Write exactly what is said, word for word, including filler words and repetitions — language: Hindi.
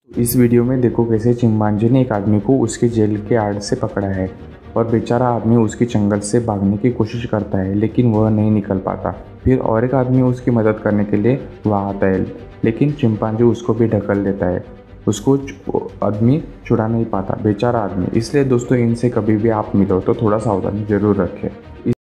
इस वीडियो में देखो कैसे चिंपांजी ने एक आदमी को उसके जेल के आड़ से पकड़ा है और बेचारा आदमी उसकी चंगल से भागने की कोशिश करता है लेकिन वह नहीं निकल पाता। फिर और एक आदमी उसकी मदद करने के लिए वहाँ आता है लेकिन चिंपांजी उसको भी ढकल देता है। उसको आदमी छुड़ा नहीं पाता, बेचारा आदमी। इसलिए दोस्तों, इनसे कभी भी आप मिलो तो थोड़ा सावधानी जरूर रखें।